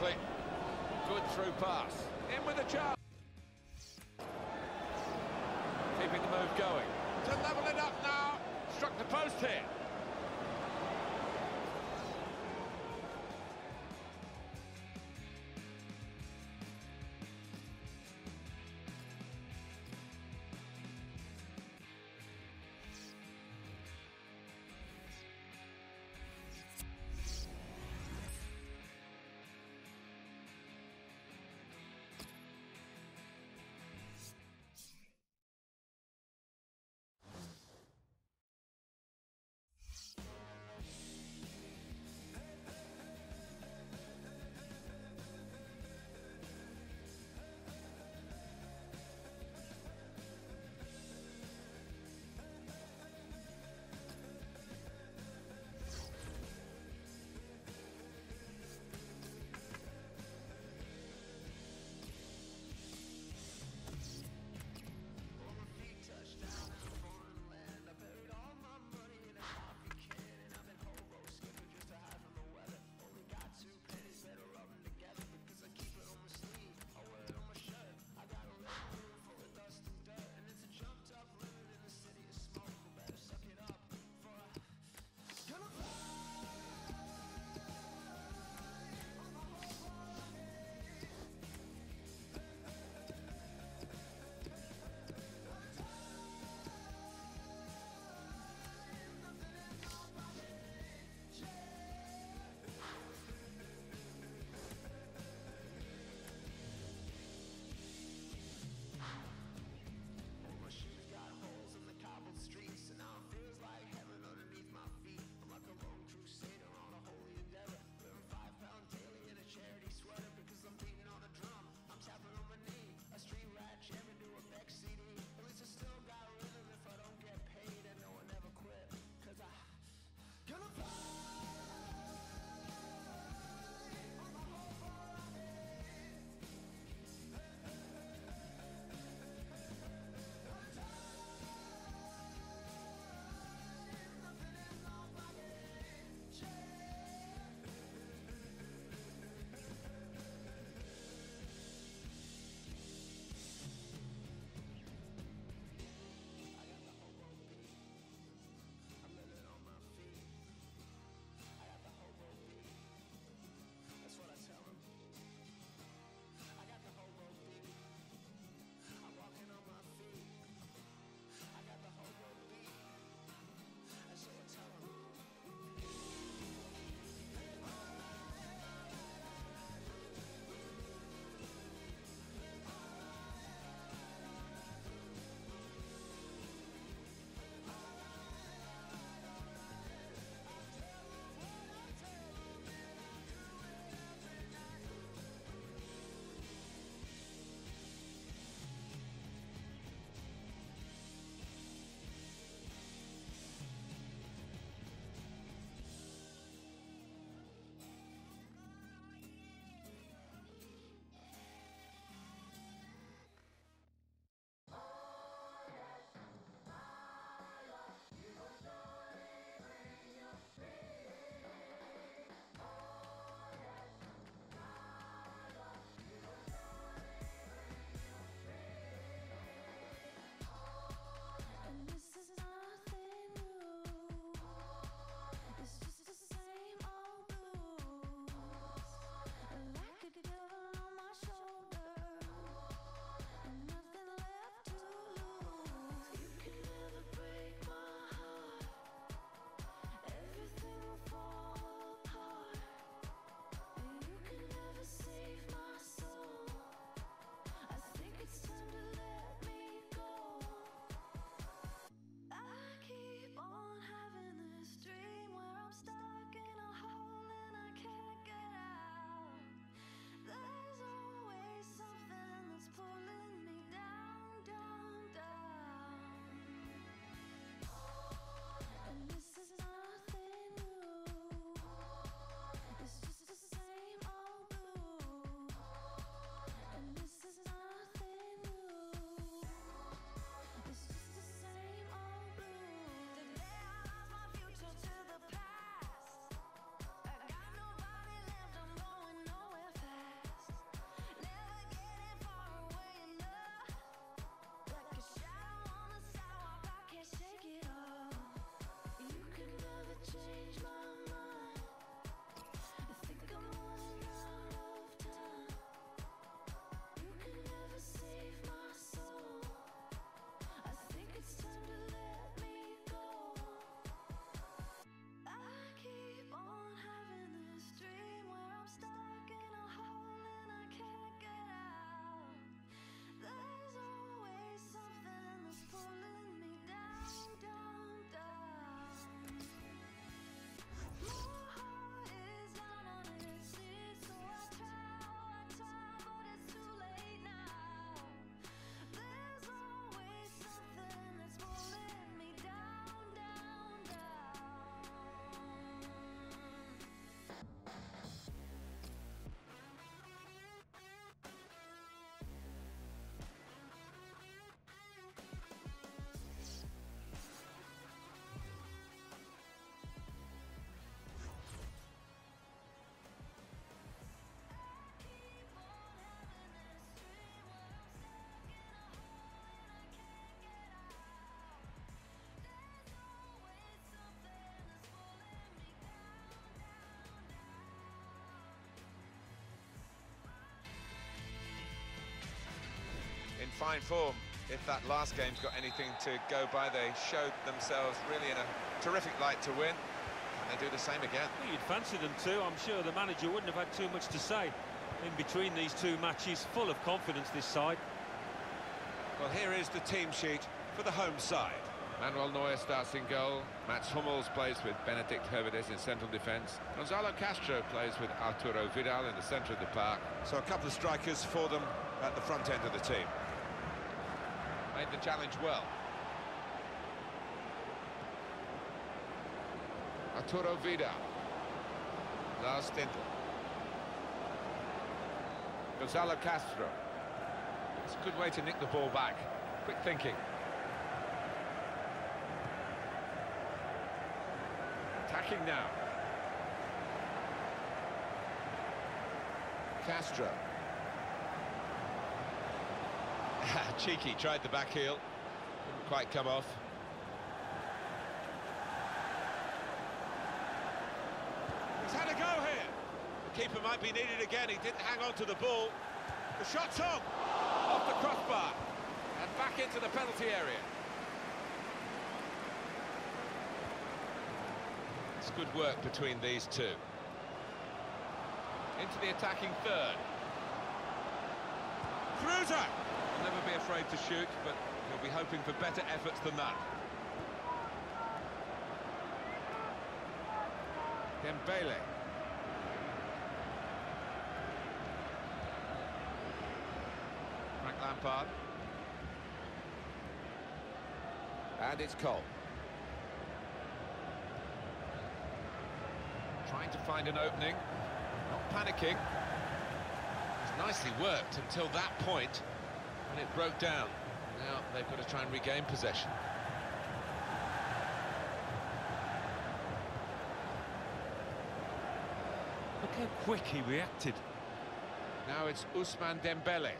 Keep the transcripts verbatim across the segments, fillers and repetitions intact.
quickly. Good through pass. In with a chance. Keeping the move going. To level it up now. Struck the post here. fine form. If that last game's got anything to go by, they showed themselves really in a terrific light to win, and they do the same again. Well, you'd fancy them too. I'm sure the manager wouldn't have had too much to say in between these two matches. Full of confidence, this side. Well, here is the team sheet for the home side. Manuel Neuer starts in goal. Mats Hummels plays with Benedikt Höwedes in central defence. Gonzalo Castro plays with Arturo Vidal in the centre of the park. So a couple of strikers for them at the front end of the team. Made the challenge well. Arturo Vidal. Lars Stindl. Gonzalo Castro. It's a good way to nick the ball back. Quick thinking. Attacking now. Castro. Cheeky, tried the back heel. Didn't quite come off. He's had a go here. The keeper might be needed again. He didn't hang on to the ball. The shot's on. Off the crossbar. And back into the penalty area. It's good work between these two. Into the attacking third. Kruse! He'll never be afraid to shoot, but he'll be hoping for better efforts than that. Dembele. Frank Lampard. And it's Cole. Trying to find an opening, not panicking. It's nicely worked until that point, and it broke down. Now they've got to try and regain possession. Look how quick he reacted. Now it's Ousmane Dembele.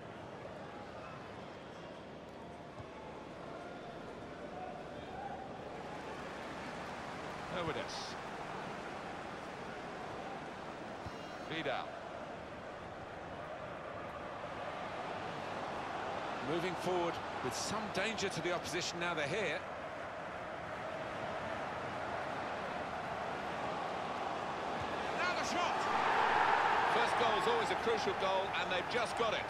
Höwedes. Vidal. Moving forward with some danger to the opposition now they're here. Now the shot! First goal is always a crucial goal, and they've just got it.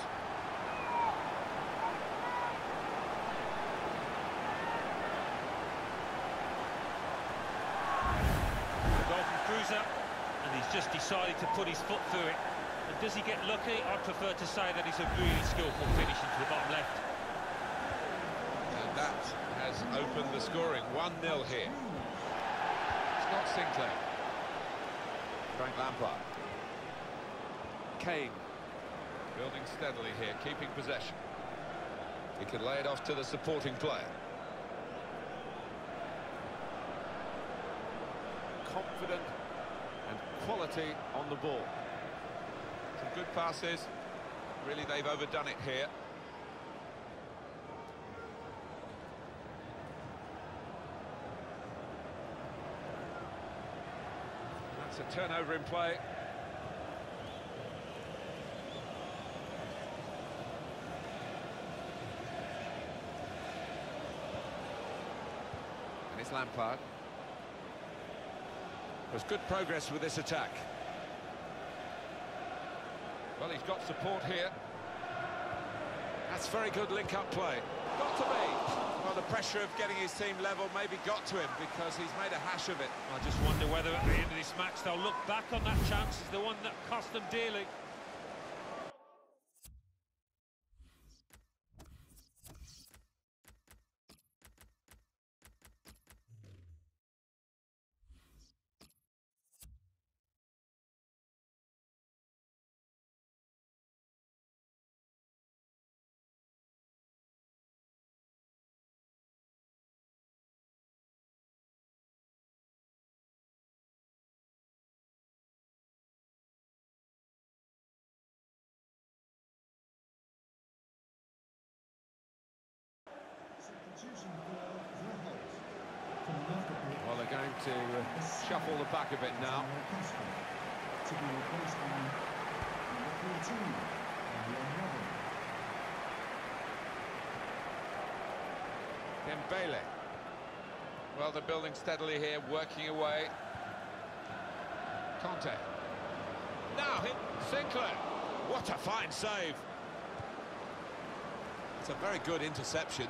The goal from Kruse. And he's just decided to put his foot through it. And does he get lucky? I'd prefer to say that it's a really skillful finish into the bottom left. And that has opened the scoring. one nil here. Scott Sinclair. Frank Lampard. Kane. Building steadily here, keeping possession. He can lay it off to the supporting player. Confident and quality on the ball. Some good passes. Really, they've overdone it here. That's a turnover in play. And it's Lampard. There's good progress with this attack. Well, he's got support here. That's very good link-up play. Got to be. Well, the pressure of getting his team level maybe got to him because he's made a hash of it. I just wonder whether at the end of this match they'll look back on that chance as the one that cost them dearly. Well, they're going to uh, shuffle the back a bit now. To be replaced by number fourteen, Dembele. Well, they're building steadily here, working away. Conte. Now hit Sinclair. What a fine save. It's a very good interception.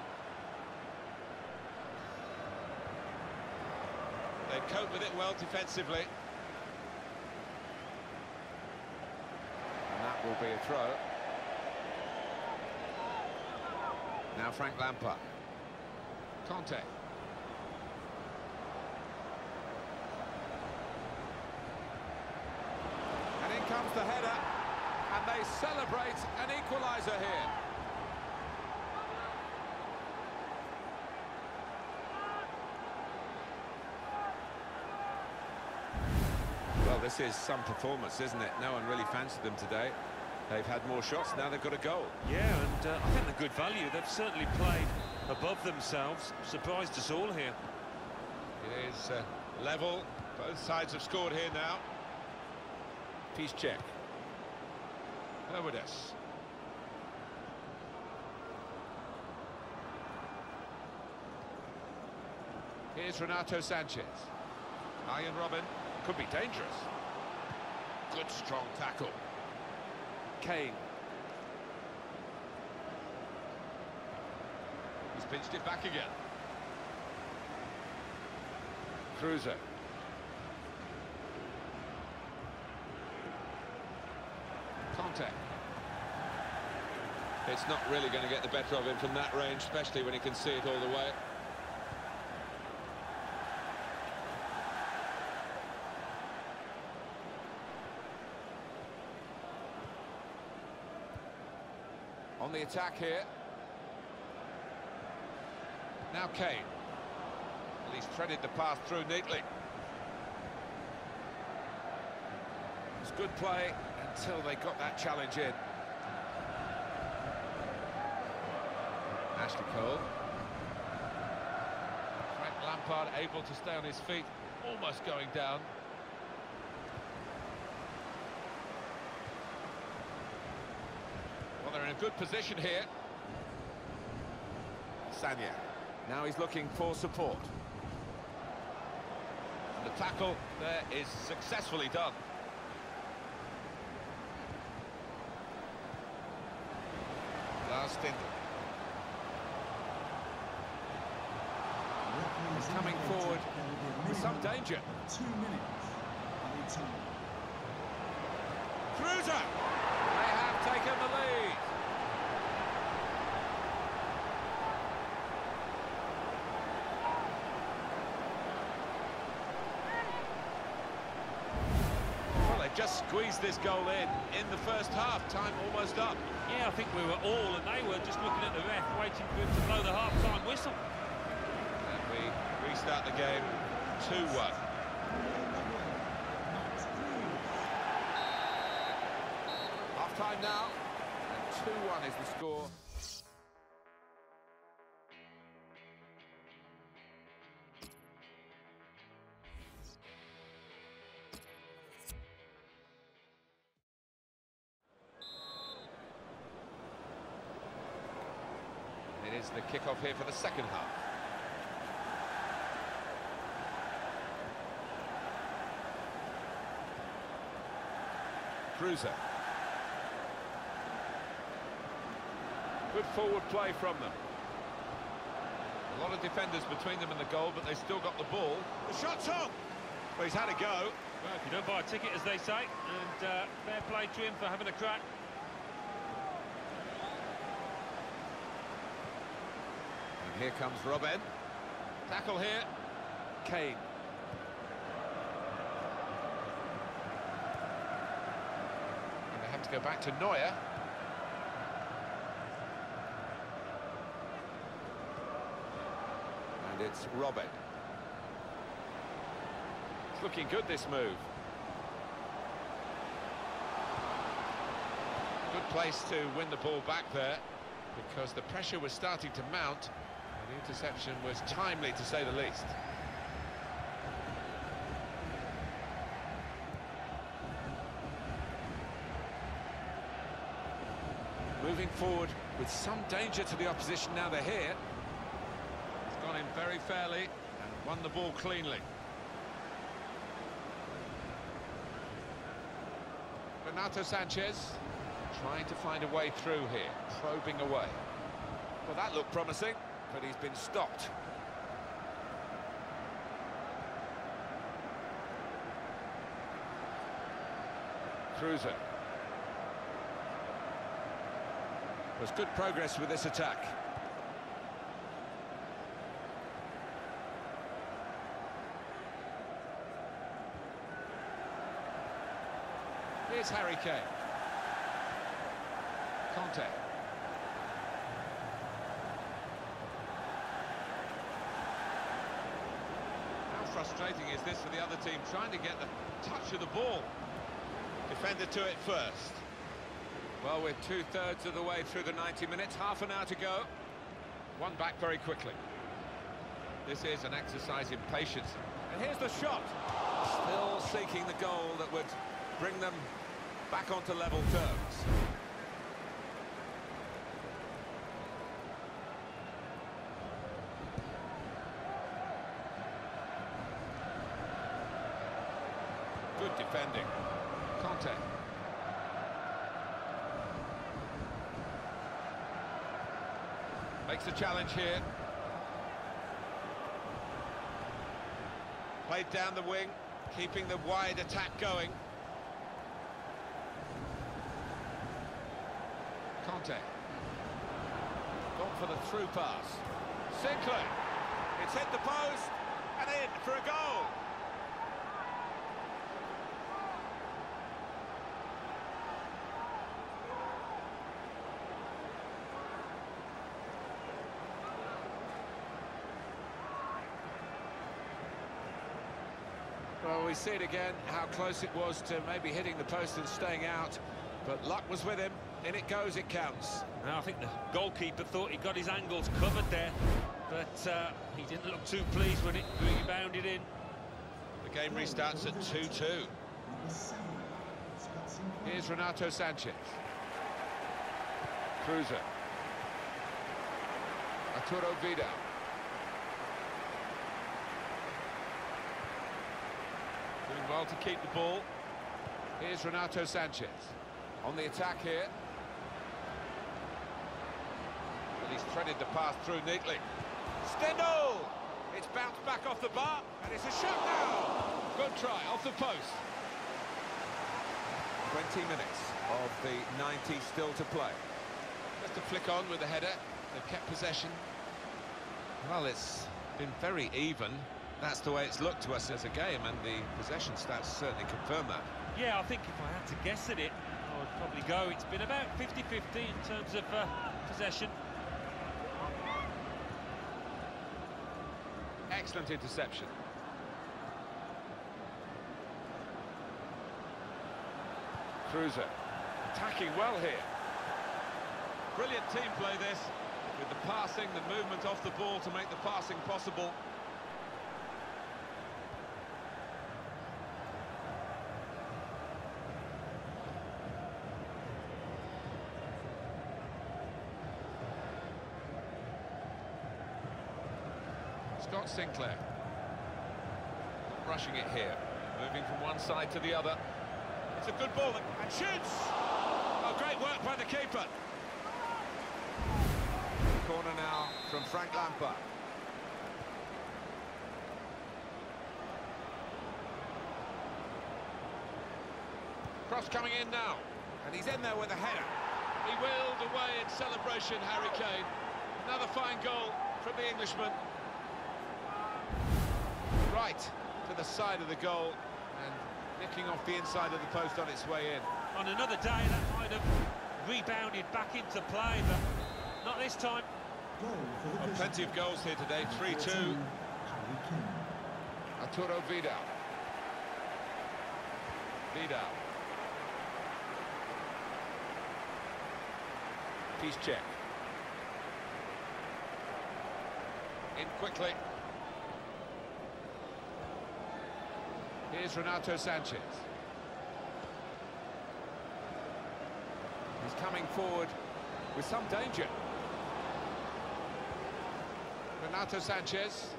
They cope with it well defensively. And that will be a throw. Now Frank Lampard. Conte. And in comes the header. And they celebrate an equaliser here. Well, this is some performance, isn't it? No one really fancied them today. They've had more shots, now they've got a goal. Yeah, and uh, I think they're good value. They've certainly played above themselves. Surprised us all here. It is uh, level. Both sides have scored here now. Peace check. Lourdes. Here's Renato Sanchez. Arjen Robben could be dangerous. Good strong tackle. Kane. He's pinched it back again. Kruse. Conte. It's not really going to get the better of him from that range, especially when he can see it all the way. On the attack here. Now Kane. Well, he's threaded the path through neatly. It's good play until they got that challenge in. Ashley Cole. Frank Lampard able to stay on his feet, almost going down. Well, they're in a good position here. Sagna. Now he's looking for support. And the tackle there is successfully done. Lars Stindl. He's coming forward with some danger. Two minutes. Added time. Kruse! They have taken the lead. Well, they've just squeezed this goal in, in the first half, time almost up. Yeah, I think we were all, and they were just looking at the ref, waiting for him to blow the half-time whistle. And we restart the game two one. Half-time now, and two one is the score. It is the kick-off here for the second half. Kruse. Good forward play from them. A lot of defenders between them and the goal, but they still got the ball. The shot's on! Well, he's had a go. Well, if you don't buy a ticket, as they say, and uh, fair play to him for having a crack. And here comes Robben. Tackle here. Kane. And they have to go back to Neuer. And it's Robben. It's looking good, this move. Good place to win the ball back there, because the pressure was starting to mount. The interception was timely, to say the least. Moving forward with some danger to the opposition now they're here. him very fairly and won the ball cleanly. Renato Sanchez trying to find a way through here, probing away. Well, that looked promising, but he's been stopped. Cruiser. There's good progress with this attack. Here's Harry Kane. Conte. How frustrating is this for the other team, trying to get the touch of the ball? Defender to it first. Well, we're two-thirds of the way through the ninety minutes, half an hour to go. One back very quickly. This is an exercise in patience. And here's the shot. Still seeking the goal that would bring them back onto level terms. Good defending. Conte. Makes a challenge here. Played down the wing, keeping the wide attack going. Conte. Gone for the through pass. Sinclair. It's hit the post and in for a goal. Well, we see it again, how close it was to maybe hitting the post and staying out. But luck was with him. In it goes, it counts. Now, I think the goalkeeper thought he got his angles covered there, but uh, he didn't look too pleased when it rebounded in. The game restarts at two two. Number seven, Scott Sinclair. Here's Renato Sanchez. Cruiser. Arturo Vidal. Doing well to keep the ball. Here's Renato Sanchez. On the attack here. Well, he's threaded the pass through neatly. Stendhal! It's bounced back off the bar, and it's a shot now! Good try, off the post. twenty minutes of the ninety still to play. Just a flick on with the header. They've kept possession. Well, it's been very even. That's the way it's looked to us as a game, and the possession stats certainly confirm that. Yeah, I think if I had to guess at it, I would probably go. It's been about fifty fifty in terms of uh, possession. Excellent interception. Cruiser. Attacking well here. Brilliant team play this, with the passing, the movement off the ball to make the passing possible. Scott Sinclair. Not rushing it here. Moving from one side to the other. It's a good ball, and shoots! Oh, great work by the keeper. Corner now from Frank Lampard. Cross coming in now, and he's in there with a header. He wheeled away in celebration, Harry Kane. Another fine goal from the Englishman. Right to the side of the goal, and nicking off the inside of the post on its way in. On another day, that might have rebounded back into play, but not this time. Goal for the Well, visitors. plenty of goals here today, three two. Harry Kane. Arturo Vidal. Vidal. Piszczek. In quickly. Here's Renato Sanchez. He's coming forward with some danger. Renato Sanchez.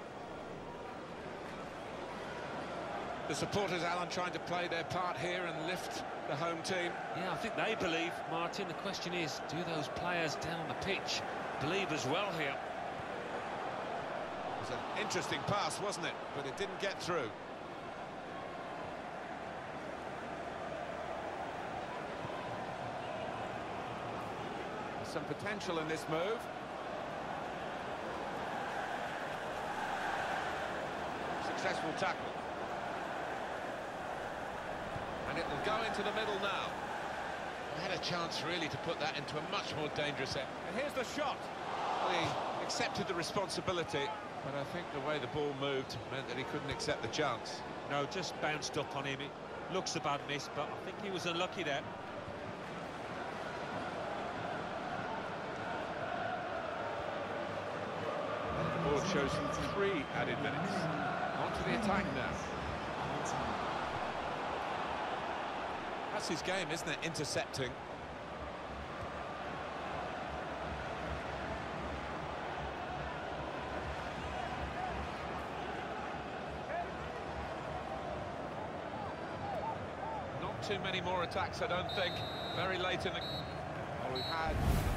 The supporters, Alan, trying to play their part here and lift the home team. Yeah, I think they believe, Martin. The question is, do those players down the pitch believe as well here? It was an interesting pass, wasn't it? But it didn't get through. There's some potential in this move. Successful tackle. And it will go into the middle now. They had a chance really to put that into a much more dangerous area. And here's the shot. Well, he accepted the responsibility, but I think the way the ball moved meant that he couldn't accept the chance. No, just bounced up on him. It looks a bad miss, but I think he was unlucky there. The board shows three added minutes. On to the attack now. That's his game, isn't it? Intercepting. Not too many more attacks, I don't think. Very late in the... Well, we've had